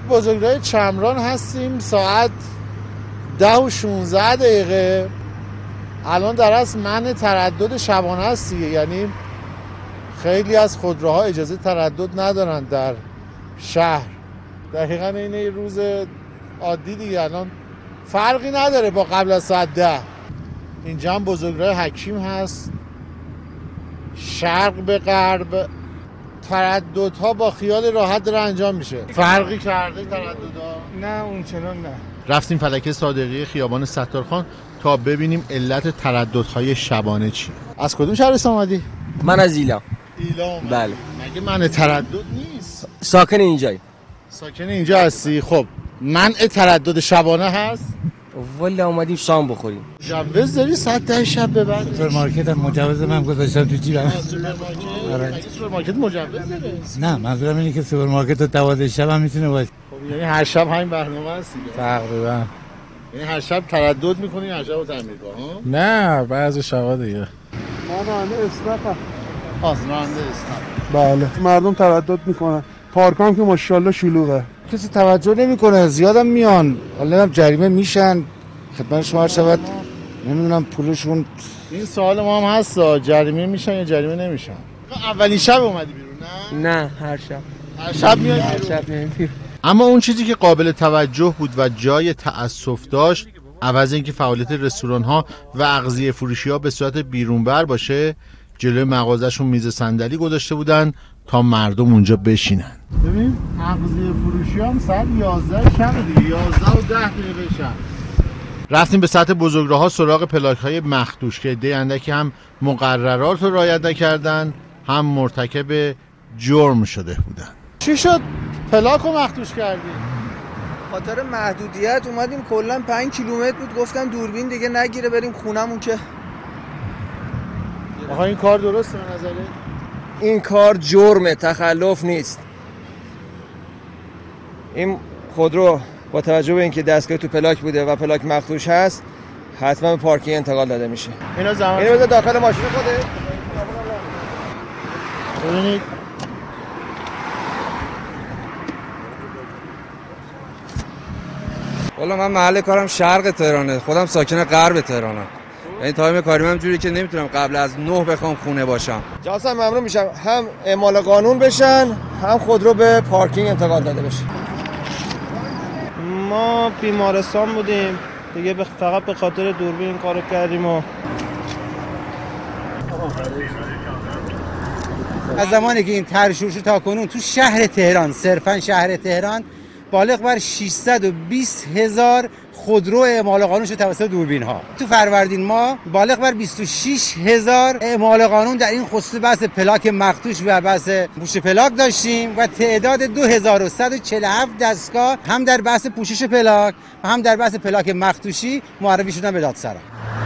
بزرگراه چمران هستیم، ساعت 10:16. الان در اصل منع تردد شبانه است دیگه، یعنی خیلی از خودروها اجازه تردد ندارن در شهر. دقیقاً اینه روز عادی دیگه، الان فرقی نداره با قبل از ساعت 10. اینجا هم بزرگراه حکیم هست، شرق به غرب. ترددها با خیال راحت داره انجام میشه. فرقی کرده ترددها؟ نه اون چنان نه. رفتیم فلکه صادقی خیابان ستارخان تا ببینیم علت ترددهای شبانه چی. از کدوم شهرستان اومدی؟ من از ایلام. ایلام؟ بله. مگه منع تردد نیست؟ ساکن اینجایی. ساکن اینجا هستی؟ خب منع تردد شبانه هست؟ والا اومدیم شام بخوریم. مجوز داری ساعت 10 شب به بعد؟ سوپرمارکت هم مجوز من گذاشتم تو جیبم. سوپرمارکت؟ سوپرمارکت مجوز داره؟ نه منظورم اینه که سوپرمارکت تا 12 شب هم میتونه باشه. خب یعنی هر شب همین برنامه هست دیگه؟ تقریبا. یعنی هر شب تردد می‌کنی، هر شب رو تعمیر کن؟ نه بعضی شبا دیگه. من راننده اسنپم. راننده اسنپ. بله مردم تردد میکنن. پارکام که ماشاءالله شلوغه. کسی توجه نمیکنه، زیادم میان. حالا جریمه میشن. خدمت شما عرض شود نمیدونم پولشون. این سوال ما هم هست، جریمه میشن یا جریمه نمیشن؟ اولین شب اومدی بیرون؟ نه هر شب. هر شب میای هر شب میایم بیرون. اما اون چیزی که قابل توجه بود و جای تأسف داشت، عوض اینکه فعالیت رستوران ها و اغذیه فروشی ها به صورت بیرونبر باشه، جلوی مغازه‌شون میز صندلی گذاشته بودن تا مردم اونجا بشینن. ببین اغذیه فروشی هم ساعت 11 شب دیگه، 11:10 شب. رفتیم به سطح بزرگراه‌ها سراغ پلاک‌های مخدوش که عده اندکی هم مقررات رو رعایت نکردن، هم مرتکب جرم شده بودن. چی شد پلاک رو مخدوش کردی؟ خاطر محدودیت اومدیم، کلا 5 کیلومتر بود، گفتم دوربین دیگه نگیره بریم خونمون. که آقا این کار درسته به نظره؟ این کار جرمه، تخلف نیست. این خودرو با توجه به اینکه دستگاه تو پلاک بوده و پلاک مخدوش هست، حتما به پارکینگ انتقال داده میشه. اینو بذار داخل ماشین خوده. ببینید والا من محل کارم شرق تهرانه، خودم ساکن غرب تهرانم. یعنی تایم کاریم هم جوری که نمیتونم قبل از 9 بخوام خونه باشم. جاسم ممنون میشم هم اعمال قانون بشن، هم خودرو به پارکینگ انتقال داده بشه. ما بیمارستان بودیم دیگه، فقط به خاطر دوربین این کارو کردیم. و از زمانی که این طرح شروع شد تا کنون تو شهر تهران، صرفا شهر تهران، بالغ بر 620,000 خودرو اعمال قانون شد توسط دوربین ها. تو فروردین ما بالغ بر 26,000 اعمال قانون در این خصوص بحث پلاک مخدوش و بحث پوش پلاک داشتیم و تعداد 2147 دستگاه هم در بحث پوشش پلاک و هم در بحث پلاک مخدوشی معرفی شدن به دادسرا.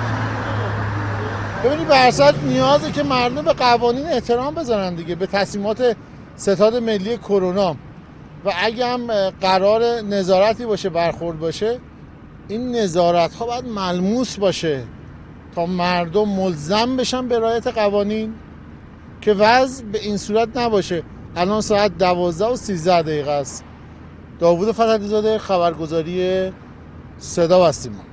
ببینید به اصل نیازه که مردم به قوانین احترام بذارن دیگه، به تصمیمات ستاد ملی کرونا. و اگه هم قرار نظارتی باشه، برخورد باشه، این نظارت ها باید ملموس باشه تا مردم ملزم بشن به رعایت قوانین، که وضع به این صورت نباشه. الان ساعت 12:13 است. داوود فتحی زاده، خبرگزاری صدا بستیم.